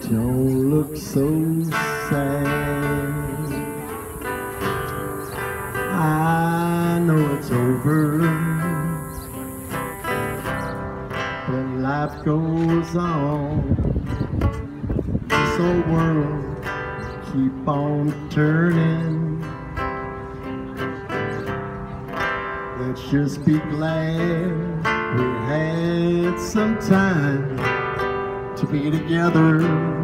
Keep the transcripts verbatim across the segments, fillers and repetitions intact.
Don't look so sad. I know it's over, but life goes on. This old world keep on turning. Let's just be glad we had some time to be together.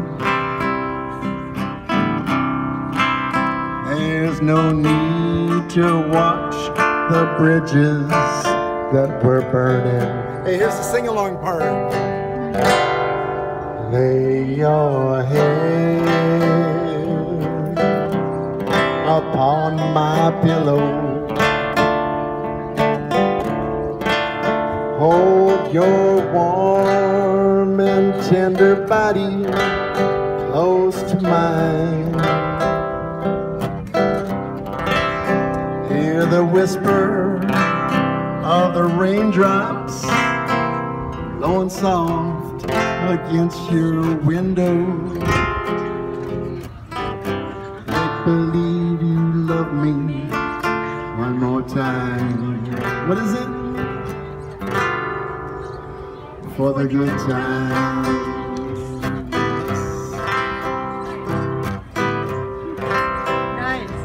There's no need to watch the bridges that were burning. Hey, here's the sing-along part. Lay your head upon my pillow. Hold your warm and tender body close to mine. Hear the whisper of the raindrops blowing soft against your window. Make believe you love me one more time. What is it? For the good times. Nice.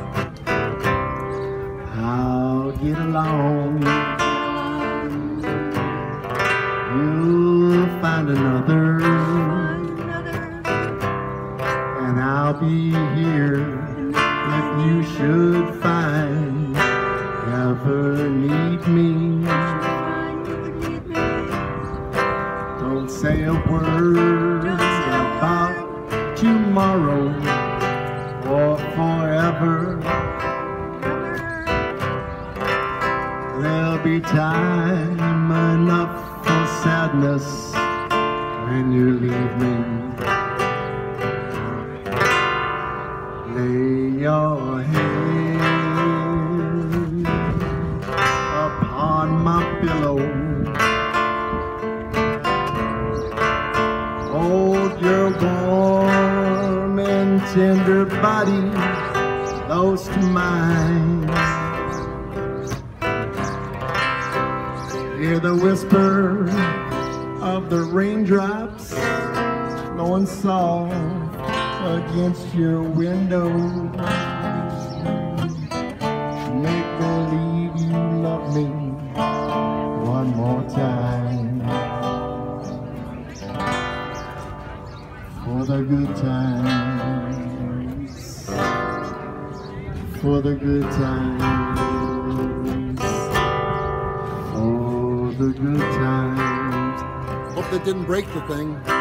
I'll get along. You'll find another, and I'll be here if you should find ever need me. Don't say a word about tomorrow or forever. There'll be time enough for sadness when you leave me. Lay your head upon my pillow. Hold your warm and tender body close to mine. Hear the whisper of the raindrops blowing soft against your window. Make believe you love me one more time. For the good times, for the good times, for the good times. Hope that didn't break the thing.